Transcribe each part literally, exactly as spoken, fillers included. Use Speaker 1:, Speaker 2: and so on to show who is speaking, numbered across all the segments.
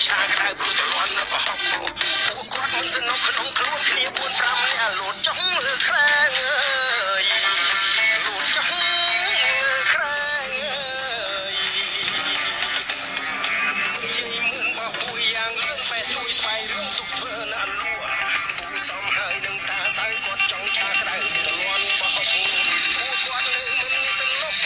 Speaker 1: ឆាក្រៅគ្រូតលន់បោះពួកគាត់មិនសនុកក្នុងខ្លួនគ្នាបួនប្រាំអ្នកលោតចុងលើខ្លាំងអើយលោតចុងលើខ្លាំងអើយជ័យមុនបោះពួយយ៉ាងលឿនបែបជួយស្វែងរកទុកធ្វើណាលួពូសំហើយនឹងតាសៅគាត់ចង់ឆាក្រៅតលន់បោះពួកគាត់លើមិនសនុក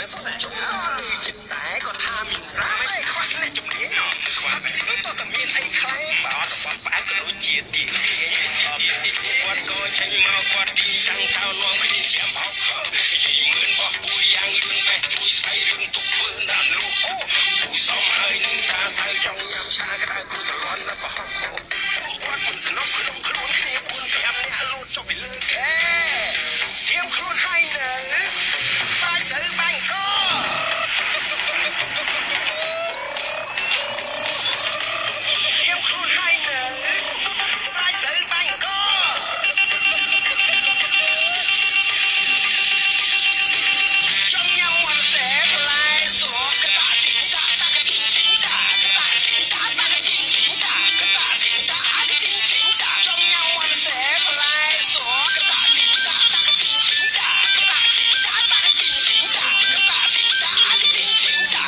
Speaker 1: សុទ្ធតែចុងចិត្តតែក៏ថាមានស្រាមិនខ្វះអ្នកជំនាញខ្វះស៊ីទៅតែមានអីខ្លះបើរបស់ផ្អែកក៏ដូចជាទីទីគាត់ក៏ចេញមកគាត់ទីតាំងតោនាំគ្នាជាបោកយីមើលបោះពួយយ៉ាងលឿនបេះទួយស្បៃរឿងទុកធ្វើណាស់លោកអូសំហើយនឹងតាសៅចង់ញ៉ាំឆាក្តៅគូតរន់ដល់បោះគាត់មិនស្នុកក្នុងខ្លួនគ្នាបួនប្រាំអ្នកលូតចុះពីលើខែធៀមខ្លួនហើយនៅបាយស្រូវបាញ់កធៀមខ្លួនហើយនៅបាយស្រូវបាញ់កចង់ញ៉ាំវ៉ាន់សេបន្លែសកកតាទីងតាតាកទីងទីងតាកតាទីងតាតាកទីងទីងតាកតាទីងតាអាទីងទីងតាចង់ញ៉ាំវ៉ាន់សេបន្លែសកកតាទីងតាតាកទីងទីងតាកតាទីងតាតាកទីងទីងតាកតាទីងតាអាទីងទីងតា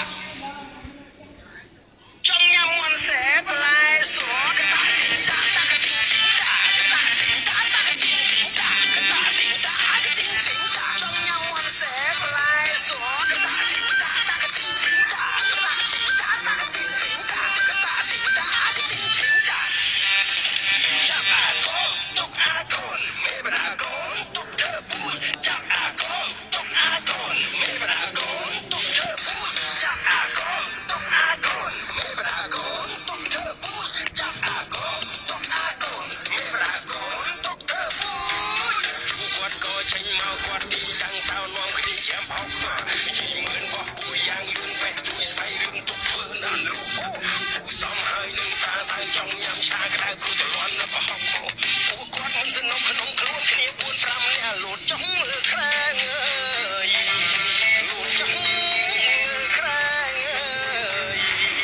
Speaker 1: ចង់ញ៉ាំវ៉ាន់សេបន្លែសកកតាទីងតាតាកទីងទីងតាកតាទីងតាតាកទីងទីងតាកតាទីងតាអាទីងទីងតាចង់ញ៉ាំវ៉ាន់សេបន្លែសកកតាទីងតាតាកទីងទីងតាកតាទីងតាតាកទីងទីងតាកតាទីងតាអាទីងទីងតាចាប់អាកូនទុកអាកូនមេបរាកូនទុកធ្វើពួយចាប់អាកូនទុកអាកូនមេបរាកូនទុកធ្វើពួយចាប់អាកូនទុកអាកូនមេបរាកូនទុកធ្វើពួយចាប់អាកូនទុកអាកូនមេបរាកូនទុកធ្វើពួយគាត់ក៏ចេញមកគាត់ទីតាំងតោនាំគ្នាជាបោកយីមើលបោះពួយយ៉ាងលឿនបេះទួយស្បៃរឿងទុកធ្វើណាស់លោកអូសំហើយនឹងតាសៅចង់ញ៉ាំឆាក្តៅគូតរន់ដល់បោះពួកគាត់មិនសនុកក្នុងខ្លួនគ្នាបួនប្រាំអ្នកលូតចុងលើខ្លាំងអើយលូតចុងខ្លាំងអើយ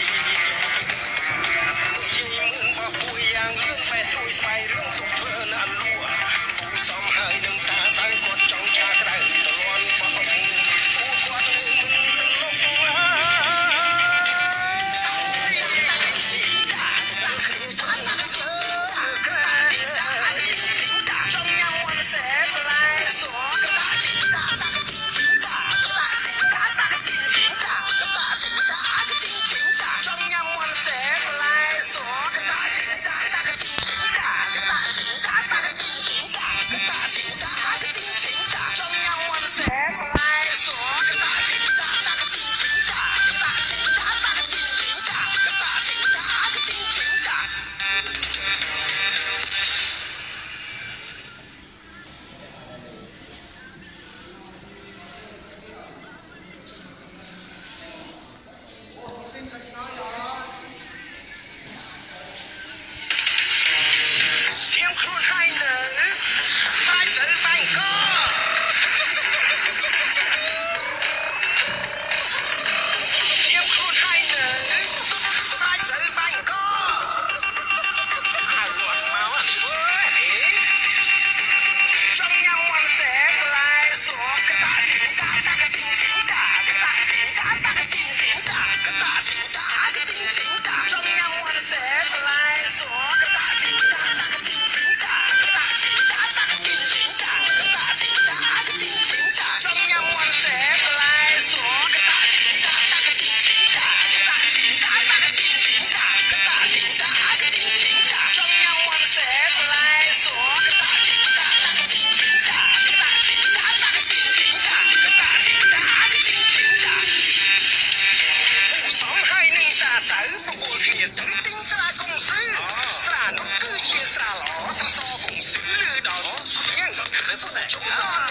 Speaker 1: យីមើលបោះពួយយ៉ាងលឿនបេះទួយស្បៃរឿងទុកធ្វើណាស់លោកពួកសំហើយនឹងតាសៅគាត់ចង់ឆាក្តៅតរន់បោះពួកគាត់មិនសនុកចង់ញ៉ាំវ៉ាន់សេបន្លែសកតាទីងតាតាកទីងទីងតាកតាទីងតាតាកទីងទីងតាកតាទីងតាអាទីងទីងតាចង់ញ៉ាំវ៉ាន់សេបន្លែសកតាទីងតាតាកទីងទីងតាកតាទីងតាតាកទីងទីងតាកតាទីងតាអាទីងទីងតាចង់ញ៉ាំវ៉ាន់សេបន្លែសកតាទីងតាតាកទីងទីងតាកតាទីងតាតាកទីងទីងតាកតាទីងតាអាទីងទីងតា ធៀមខ្លួនហើយនៅបាយស្រូវបាញ់កធៀមខ្លួនហើយនៅបាយស្រូវបាញ់កហើយគាត់មកអត់ធ្វើអីចង់ញ៉ាំវ៉ាន់សេបន្លែសកតាទីងតាតាកទីងទីងតាកតាទីងតាតាកទីងទីងតាកតាទីងតាអាទីងទីងតាចង់ញ៉ាំវ៉ាន់សេបន្លែសកតាទីងតាតាកទីងទីងតាកតាទីងតាតាកទីងទីងតាកតាទីងតាអាទីងទីងតាចង់ញ៉ាំវ៉ាន់សេបន្លែសកតាទីងតាតាកទីងទីងតាកតាទីងតាតាកទីងទីងតាកតាទីងតាអាទីងទីងតាចង់ញ៉ាំវ៉ាន់សេបន្លែសកតាទីងតាតាកទីងទីងតាកតាទីងតាតាកទីងទីងតាកតាទីងតាអាទីងទីងតាผู้สองให้หนึ่งตาสาวประกวดเขียนถึงติ้งสลากงซื้อสลานุกคือเชียร์สลาหล่อสลาซอกงซื้อลือดอกเสียงสดและสดแต่ชมก่อน